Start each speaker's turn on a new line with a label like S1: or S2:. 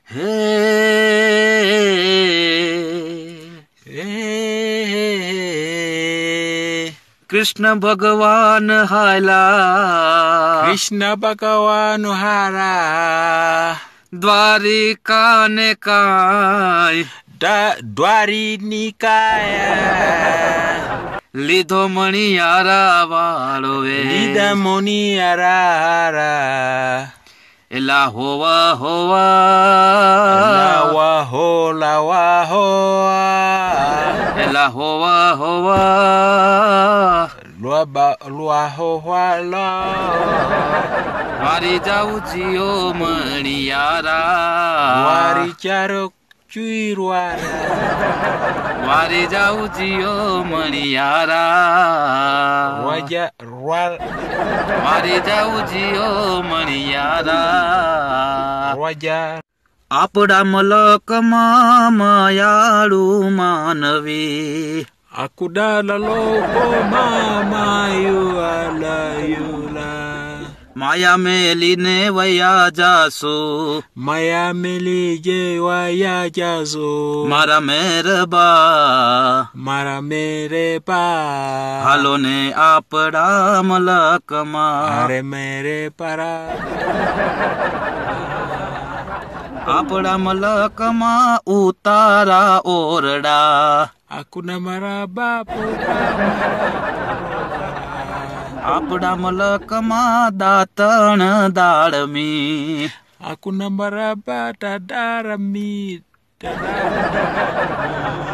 S1: હે કૃષ્ણ ભગવાન હાલા
S2: કૃષ્ણ ભગવાન હારા
S1: દ્વારિકા ને કાય
S2: દ્વારી નિકાયા
S1: લીધો મણિયારા વાળો
S2: લીધા મોનિયારા
S1: એલા હોવા હોવા
S2: લાવા હો લાવા હો
S1: એલા હોવા હોવા
S2: લુઆ હો વાલા
S1: વારી જાઉં જીઓ મણિયારા
S2: વારી ચારો ચુઈરવારા
S1: વારી જાઉં જીઓ મણિયારા
S2: વાજા
S1: વારી જાઉં જીઓ મણિયારા
S2: વાજા
S1: આપડા મલકમાં માયાળું માનવી
S2: આકુડા લોકો માયુલા
S1: માયા મેલીને વયા જાસો
S2: માયા મેલી જે વયા જાસો
S1: મારા મેરબા
S2: મારા મેરે પા
S1: હાલો ને આપડા મલકમાં
S2: અરે મેરે પરા
S1: આપડા મલકમાં ઉતારા ઓરડા
S2: આકુના મારા બાપુ
S1: આપડા મલકમાં દાતણ દાળમી
S2: આકુના મારા બાટા દારમી